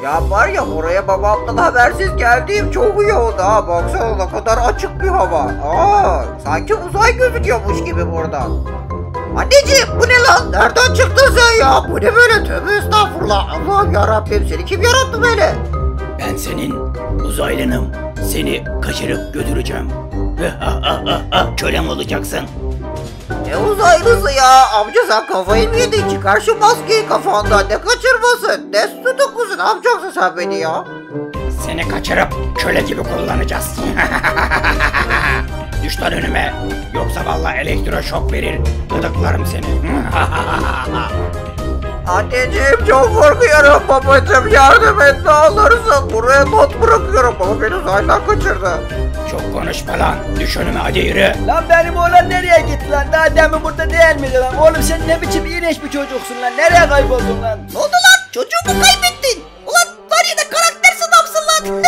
Ya var ya, oraya babamdan habersiz geldiğim çok iyi oldu ha. Baksana ne kadar açık bir hava. Sanki uzay gözüküyormuş gibi buradan. Anneciğim bu ne lan? Nereden çıktın sen ya? Bu ne böyle? Tövbe estağfurullah. Allah'ım yarabbim, seni kim yarattı böyle? Ben senin uzaylınım. Seni kaçırıp götüreceğim. Kölem olacaksın. Ne uzaylısı ya? Amca sen kafayı mı yedin? Çıkar şu maskeyi kafandan. Ne kaçırmasın? Ne tutuklusun? Ne yapacaksın sen beni ya? Seni kaçırıp köle gibi kullanacağız. Düş lan önüme. Yoksa vallahi elektroşok verir. Gıdıklarım seni. Anneciğim çok korkuyorum. Babacığım yardım et ne olursun. Buraya not bırakıyorum. Baba beni uzaylılar kaçırdı. Çok konuşma lan. Düş önüme, hadi yürü. Lan benim oğlan nereye gitti lan? Daha demin burada değil miydi lan? Oğlum sen ne biçim iğrenç bir çocuksun lan? Nereye kayboldun lan? Ne oldu lan? Çocuğumu kaybettin. Ulan var ya da karakter adamsın lan.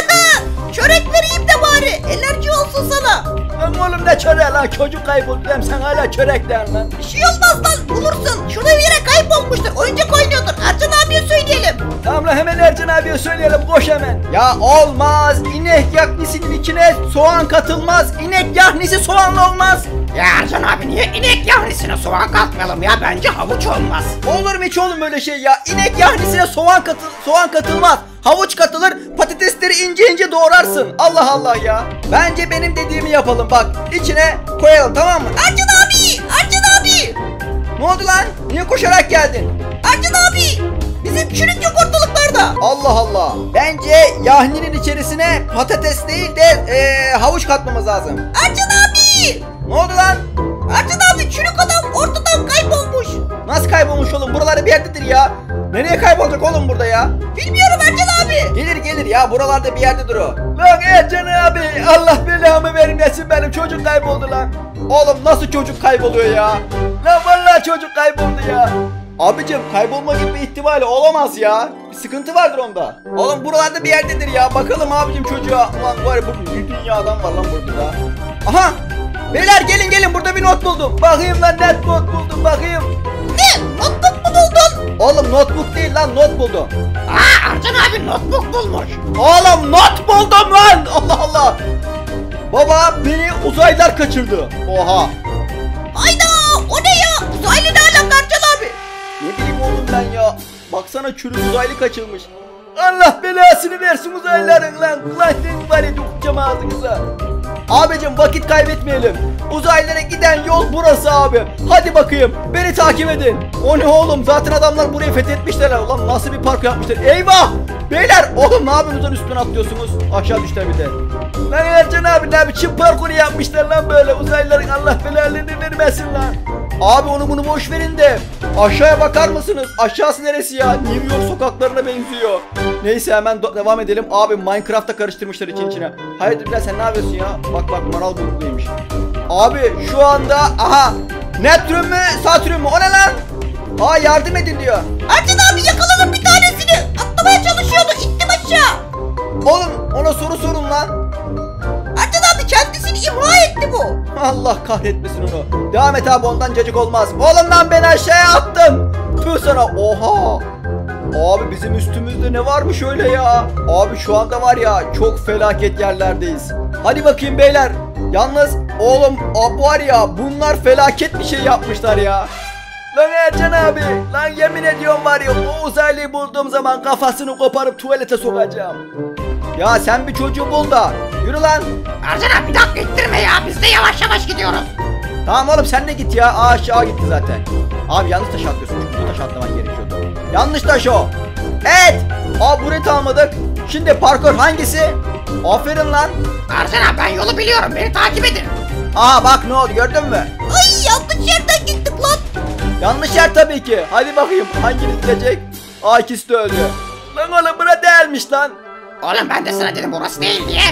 Çörek vereyim de bari. Enerji olsun sana. Lan oğlum ne çöreği lan? Çocuk kayboldu hem sen hala çörek der lan. Bir şey olmaz lan, bulursun. Şurada bir yere kaybolmuştur. Oyuncak oynuyordur. Ercan abiye söyleyelim. Tamam lan, hemen Ercan abiye söyleyelim, koş hemen. Ya olmaz. İnek yahnisinin içine soğan katılmaz. İnek yahnisi soğanlı olmaz. Ya Ercan abi, niye inek yahnisine soğan katmayalım ya? Bence havuç olmaz. Olur mu hiç oğlum böyle şey ya? İnek yahnisine soğan katılmaz. Havuç katılır, patatesleri ince ince doğrarsın. Allah Allah ya. Bence benim dediğimi yapalım bak. İçine koyalım, tamam mı? Ercan abi! Ercan abi! Ne oldu lan? Niye koşarak geldin? Ercan abi! Bizim çürük yok ortalıklarda. Allah Allah. Bence yahninin içerisine patates değil de havuç katmamız lazım. Ercan abi! Ne oldu lan? Ercan abi, çürük adam ortadan kaybolmuş. Nasıl kaybolmuş oğlum? Buralarda bir yerdedir ya. Nereye kaybolacak oğlum burada ya? Bilmiyorum Ercan abi. Gelir ya, buralarda bir yerdedir o. Lan Ercan abi, Allah belamı vermesin, benim çocuk kayboldu lan. Oğlum nasıl çocuk kayboluyor ya? Lan vallahi çocuk kayboldu ya. Abicim kaybolma gibi bir ihtimali olamaz ya. Bir sıkıntı vardır onda. Oğlum buralarda bir yerdedir ya. Bakalım abicim çocuğa. Ulan var ya, bu bir dünya adam var lan burada. Aha! Beyler gelin, burada bir not buldum. Bakayım lan, net not buldum, bakayım. Ne? Notebook mu buldun? Oğlum notebook değil lan, not buldum. Ercan abi notebook bulmuş. Oğlum not buldum lan. Allah Allah. Baba beni uzaylılar kaçırdı. Oha. Hayda, o ne ya? Uzaylı ne alaka Ercan abi? Ne bileyim oğlum ben ya. Baksana, çürük uzaylı kaçırmış. Allah belasını versin uzaylıların lan. Ulan senin var ya, dokunacağım ağzınıza. Abicim vakit kaybetmeyelim. Uzaylılara giden yol burası abi. Hadi bakayım, beni takip edin. O ne oğlum, zaten adamlar burayı fethetmişler. Ulan nasıl bir park yapmışlar. Eyvah. Beyler oğlum ne yapıyorsunuz, üstüne atlıyorsunuz. Aşağı düştüler bir de. Lan Ercan abi, ne biçim parkuru yapmışlar lan böyle. Uzaylıların Allah belalarını vermesin lan. Abi onu bunu boş verin de aşağıya bakar mısınız? Aşağısı neresi ya? New York sokaklarına benziyor. Neyse hemen devam edelim. Abi Minecraft'ta karıştırmışlar içine. Hayırdır lan, sen ne yapıyorsun ya? Bak maral bulutuymuş. Abi şu anda aha, Neptün mü Satürn mü, o ne lan? Aa, yardım edin diyor. Ercan abi yakaladım bir tanesini. Atlamaya çalışıyordu, ittim aşağı. Oğlum ona soru sorun lan. Ercan abi kendisini imha etti bu. Allah kahretmesin onu. Devam et abi, ondan cacık olmaz. Oğlum lan beni aşağıya attın. Tüh sana. Oha. Abi bizim üstümüzde ne varmış öyle ya? Abi şu anda var ya, çok felaket yerlerdeyiz. Hadi bakayım beyler. Yalnız oğlum bu var ya, bunlar felaket bir şey yapmışlar ya. Lan Ercan abi, lan yemin ediyorum var ya, o uzaylıyı bulduğum zaman kafasını koparıp tuvalete sokacağım. Ya sen bir çocuğu bul da yürü lan. Ercan abi bir dakika ittirme ya, biz de yavaş yavaş gidiyoruz. Tamam oğlum, sen de git ya. Aşağı gitti zaten. Abi yanlış taş atlıyorsun. Bu taş atlaman gerekiyordu. Yanlış taş o. Evet. Burayı almadık. Şimdi parkur hangisi? Aferin lan. Ercan abi ben yolu biliyorum, beni takip edin. Bak ne oldu, gördün mü? Ay, yanlış yerden gittik lan. Yanlış yer tabii ki. Hadi bakayım hanginiz gidecek? İkisi de öldü. Lan oğlum bura değilmiş lan. Oğlum ben de sana dedim burası değil diye.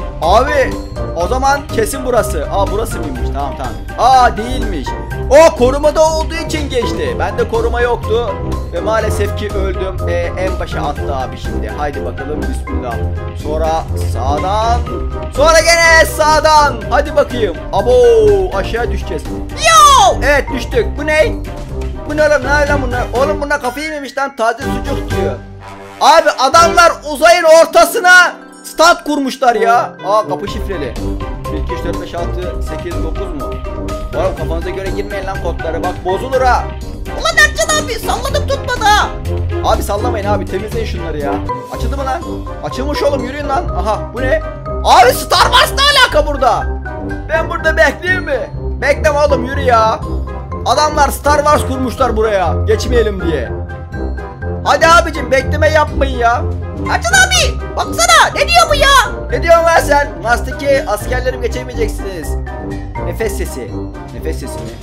Abi o zaman kesin burası. Burası mıymış? Tamam. Değilmiş. O korumada olduğu için geçti. Bende koruma yoktu ve maalesef ki öldüm. En başa attı abi şimdi. Haydi bakalım, bismillah. Sonra sağdan. Sonra gene sağdan. Hadi bakayım. Abo, aşağı düşeceğiz. Yo! Evet düştük. Bu ne? Bu ne lan? Ne lan bunlar? Oğlum bunlar kafayı yemiş lan. Taze sucuk diyor. Abi adamlar uzayın ortasına stand kurmuşlar ya. Aa kapı şifreli. 1, 2, 3, 4, 5, 6, 8, 9 mu? Oğlum kafanıza göre girmeyin lan kodları. Bak bozulur ha. Ulan Ercan abi salladım tutmadı ha. Abi sallamayın abi, temizleyin şunları ya. Açıldı mı lan? Açılmış oğlum, yürüyün lan. Aha bu ne? Abi Star Wars ne alaka burada? Ben burada bekleyeyim mi? Bekleme oğlum, yürü ya. Adamlar Star Wars kurmuşlar buraya, geçmeyelim diye. Hadi abicim bekleme yapmayın ya. Ercan abi baksana ne diyor bu ya? Ne diyorsun lan sen? Mars'taki askerlerim geçemeyeceksiniz. Nefes sesi. Nefes sesi mi?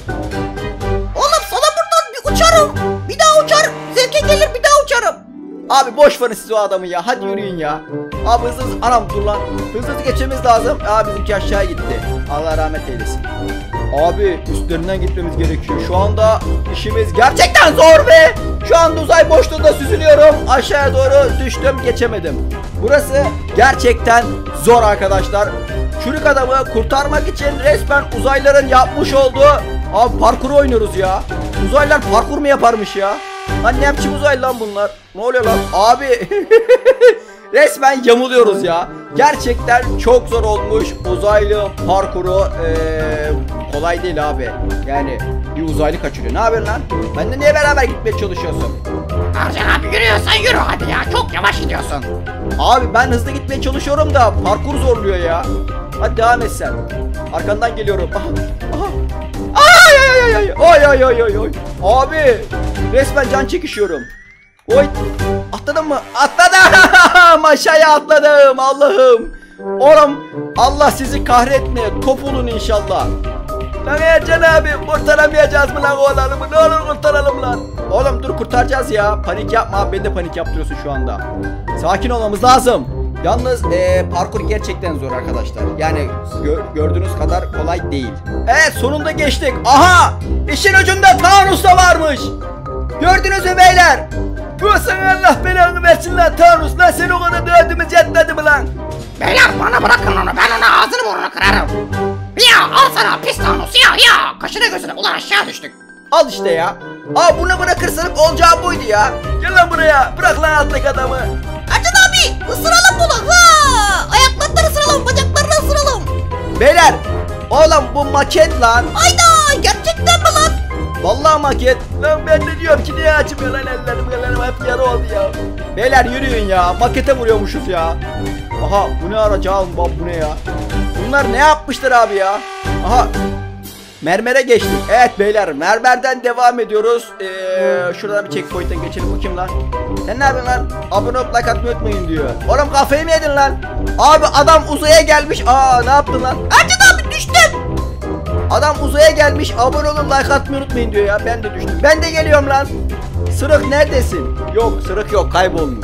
Oğlum sana buradan bir uçarım. Bir daha uçar. Zevke gelir bir daha uçarım. Abi boş verin siz o adamı ya. Hadi yürüyün ya. Abi hızlı hızlı. Anam dur lan. Hızlı hızlı geçmemiz lazım. Aa bizimki aşağı gitti. Allah rahmet eylesin. Abi üstlerinden gitmemiz gerekiyor. Şu anda işimiz gerçekten zor ve şu anda uzay boşluğunda süzülüyorum. Aşağıya doğru düştüm, geçemedim. Burası gerçekten zor arkadaşlar. Çürük adamı kurtarmak için resmen uzaylıların yapmış olduğu abi parkur oynuyoruz ya. Uzaylılar parkur mu yaparmış ya? Lan ne yapayım uzaylı lan bunlar? Ne oluyor lan? Abi resmen yamuluyoruz ya. Gerçekten çok zor olmuş uzaylı parkuru. Kolay değil abi. Yani bir uzaylı kaçırıyor. Ne haber lan? Benimle niye beraber gitmeye çalışıyorsun? Ercan abi yürüyorsan yürü hadi ya. Çok yavaş gidiyorsun. Abi ben hızlı gitmeye çalışıyorum da parkur zorluyor ya. Hadi devam et sen. Arkandan geliyorum. Aha, aha. Ay ay ay ay ay ay ay ay. Abi resmen can çekişiyorum. Oy. Atladın mı? Atladım. Aşağıya atladım. Allah'ım. Oğlum Allah sizi kahretme. Top olun inşallah. Lan Ercan abi kurtaramayacağız mı lan oğlanımı? Ne olur kurtaralım lan. Oğlum dur kurtaracağız ya. Panik yapma abi. Beni de panik yaptırıyorsun şu anda. Sakin olmamız lazım. Yalnız parkur gerçekten zor arkadaşlar. Yani gördüğünüz kadar kolay değil. Evet sonunda geçtik. Aha! İşin ucunda Thanos da varmış. Gördünüz mü beyler? Bu sana Allah belanı versin lan Thanos. Lan sen o kadar dövdüğümüz yetmedi mi lan? Beyler bana bırakın onu. Ben ona ağzını burnunu kırarım. Ya al sana pis Thanos ya. Kaşına gözüne ulan aşağı düştük. Al işte ya. Aa bunu bırakırsanız olacağı buydu ya. Gel lan buraya. Bırak lan alttaki adamı. Ercan abi ısıralım bunu. Ha! Ayaklarını ısıralım, bacaklarını ısıralım. Beyler. Oğlum bu maket lan. Ayda gerçekten mi lan? Vallahi maket. Lan ben de diyorum ki niye açmıyor lan ellerim hep yara oldu ya. Beyler yürüyün ya. Makete vuruyormuşuz ya. Aha bu ne aracı alın bab bu ne ya. Bunlar ne yapmışlar abi ya. Aha. Mermere geçtik. Evet beyler mermerden devam ediyoruz. Şuradan bir checkpoint'ten geçelim. Bu kim lan? Sen ne yapıyorsun lan? Abone olup like atmayı unutmayın diyor. Oğlum kafayı mı yedin lan? Abi adam uzaya gelmiş. Aa ne yaptın lan? Ercan abi düştüm. Adam uzaya gelmiş. Abone olun like atmayı unutmayın diyor ya. Ben de düştüm. Ben de geliyorum lan. Sırık neredesin? Yok sırık yok, kaybolmuş.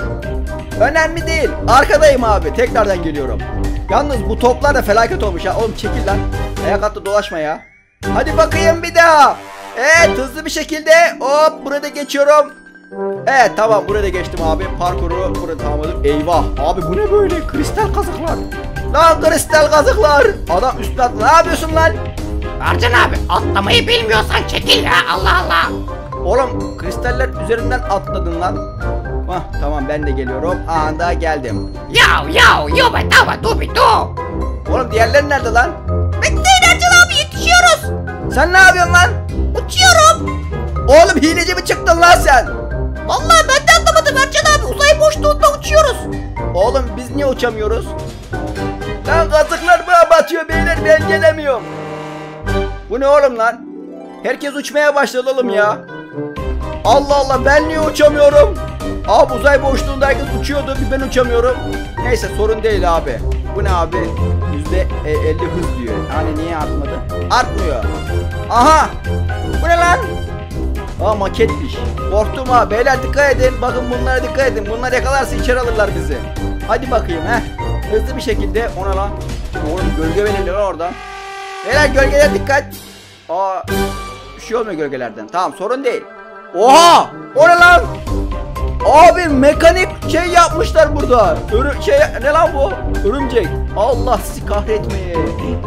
Önemli değil. Arkadayım abi. Tekrardan geliyorum. Yalnız bu toplar da felaket olmuş ya. Oğlum çekil lan. Ayak attı dolaşma ya. Hadi bakayım bir daha. Evet hızlı bir şekilde hop burada geçiyorum. Evet tamam burada geçtim abi. Parkuru burada tamamladım. Eyvah abi bu ne böyle? Kristal kazıklar. Lan kristal kazıklar. Adam üstüne atla. Ne yapıyorsun lan? Ercan abi atlamayı bilmiyorsan çekil ya. Allah Allah. Oğlum kristaller üzerinden atladın lan. Hah tamam ben de geliyorum. Anda geldim. Yo betava du. Oğlum diğerleri nerede lan? Bekleyin Ercan abi yetişiyoruz. Sen ne yapıyorsun lan? Uçuyorum. Oğlum hileci mi çıktın lan sen? Vallahi ben de anlamadım Ercan abi. Uzay boşluğunda uçuyoruz. Oğlum biz niye uçamıyoruz? Lan kazıklar bana batıyor beyler, ben gelemiyorum. Bu ne oğlum lan? Herkes uçmaya başladı oğlum ya. Allah Allah ben niye uçamıyorum? Abi uzay boşluğunda herkes uçuyordu, bir ben uçamıyorum. Neyse sorun değil abi. Bu ne abi? %50 hız diyor. Yani niye artmadı? Artmıyor. Aha! Bu ne lan? Aa maketmiş. Korktum ha. Beyler dikkat edin. Bakın bunlara dikkat edin. Bunlar yakalarsa içeri alırlar bizi. Hadi bakayım he. Hızlı bir şekilde ona lan. Oğlum gölge belirliyor oradan. Beyler gölgeler dikkat. Aa bir şey olmuyor gölgelerden. Tamam sorun değil. Oha! O ne lan? Abi mekanik şey yapmışlar burada. Ne lan bu? Örümcek. Allah sizi kahretmeye.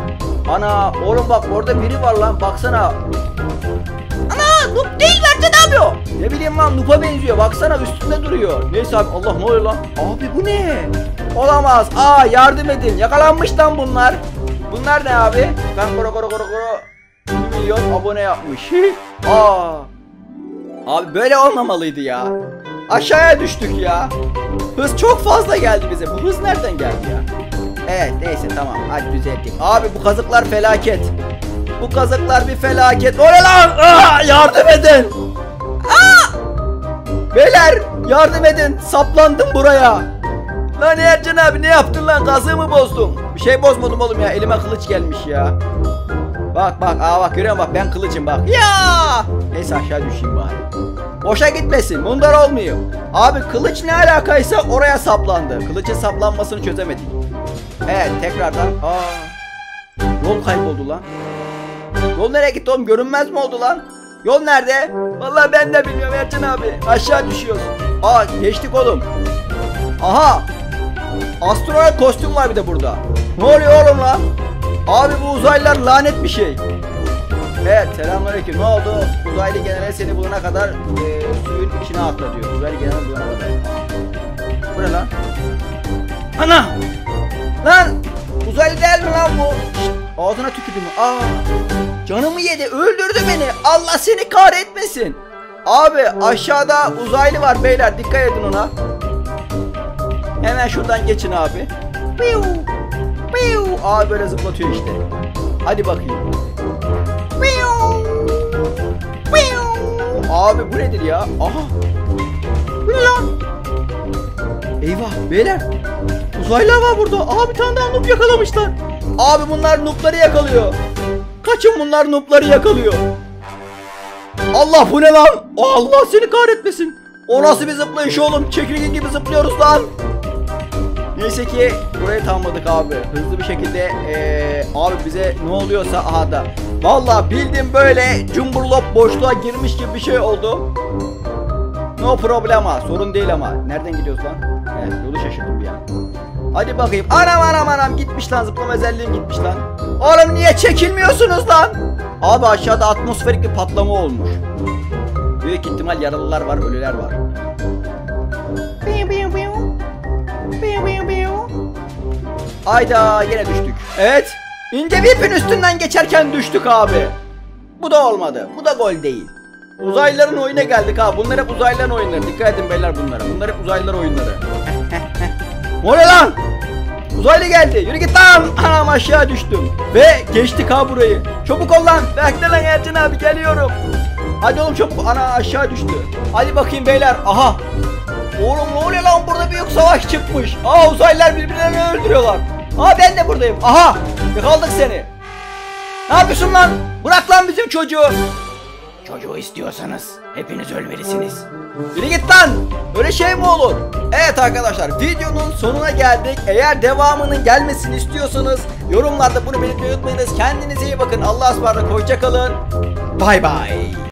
Ana oğlum bak orada biri var lan. Baksana. Ana noob değil mi Ercan abi o? Ne bileyim lan, Noob'a benziyor. Baksana üstünde duruyor. Neyse abi, Allah ne oluyor lan? Abi bu ne? Olamaz. Aa, yardım edin. Yakalanmış lan bunlar. Bunlar ne abi? Ben koro 1 milyon abone yapmış. Aa. Abi böyle olmamalıydı ya. Aşağıya düştük ya. Hız çok fazla geldi bize. Bu hız nereden geldi ya? Evet neyse tamam, hadi düzelttik. Abi bu kazıklar felaket. Bu kazıklar bir felaket. O ne lan? Aa, yardım edin. Aa! Beyler yardım edin. Saplandım buraya. Lan Ercan abi ne yaptın lan? Kazığı mı bozdun? Bir şey bozmadım oğlum ya. Elime kılıç gelmiş ya. Bak bak, aa bak, görüyor musun? Bak ben kılıcım bak. Ya! Neyse aşağı düşeyim bari. Boşa gitmesin. Bunlar olmuyor. Abi kılıç ne alakaysa oraya saplandı. Kılıcın saplanmasını çözemedik. Evet tekrardan. Aa. Yol kayboldu lan. Yol nereye gitti oğlum? Görünmez mi oldu lan? Yol nerede? Vallahi ben de bilmiyorum Ercan abi. Aşağı düşüyoruz. Aa, geçtik oğlum. Aha. Astronot kostüm var bir de burada. Ne oluyor oğlum lan? Abi bu uzaylılar lanet bir şey. Evet, selamünaleyküm. Ne oldu? Uzaylı general seni bulana kadar suyun içine atla diyor. Uzaylı general bulana kadar. Bu ne lan? Ana! Lan! Uzaylı değil mi lan bu? Şişt, ağzına tükürdü mü? Aa! Canımı yedi, öldürdü beni. Allah seni kahretmesin. Abi aşağıda uzaylı var beyler, dikkat edin ona. Hemen şuradan geçin abi. Piu! Piu! Abi böyle zıplatıyor işte. Hadi bakayım. Piu! Piu! Abi bu nedir ya? Aha! Bu ne lan? Eyvah beyler. Uzaylılar var burada. Abi bir tane daha noob yakalamışlar. Abi bunlar noobları yakalıyor. Kaçın, bunlar noobları yakalıyor. Allah bu ne lan? Allah seni kahretmesin. O nasıl bir zıplayış oğlum? Çekirge gibi zıplıyoruz lan. Neyse ki burayı tamamladık abi. Hızlı bir şekilde abi bize ne oluyorsa aha da. Vallahi bildim böyle cumburlop boşluğa girmiş gibi bir şey oldu. No problema. Sorun değil ama. Nereden gidiyoruz lan? Evet, yolu şaşırdım bir an. Hadi bakayım. Anam gitmiş lan, zıplama özelliğim gitmiş lan. Oğlum niye çekilmiyorsunuz lan? Abi aşağıda atmosferik bir patlama olmuş. Büyük ihtimal yaralılar var, ölüler var. Hayda, yine düştük. Evet. İnce bir ipin üstünden geçerken düştük abi. Bu da olmadı. Bu da gol değil. Uzaylıların oyuna geldik ha. Bunlar hep uzaylıların oyunları. Dikkat edin beyler bunlara. Bunlar hep uzaylılar oyunları. Ne oluyor lan? Uzaylı geldi. Yürü git lan. Anam aşağı düştüm. Ve geçtik ha burayı. Çabuk ol lan. Bekle lan Ercan abi, geliyorum. Hadi oğlum çabuk. Ana aşağı düştü. Hadi bakayım beyler. Aha. Oğlum ne oluyor lan? Burada büyük savaş çıkmış. Aa, uzaylılar birbirlerini öldürüyorlar. Aa, ben de buradayım. Aha. Yakaladık seni. Ne yapıyorsun lan? Bırak lan bizim çocuğu. Çocuğu istiyorsanız hepiniz ölmelisiniz. Yürü git lan. Öyle şey mi olur? Evet arkadaşlar, videonun sonuna geldik. Eğer devamının gelmesini istiyorsanız yorumlarda bunu belirtmeyi unutmayınız. Kendinize iyi bakın. Allah'a ısmarladık. Hoşça kalın. Bay bay.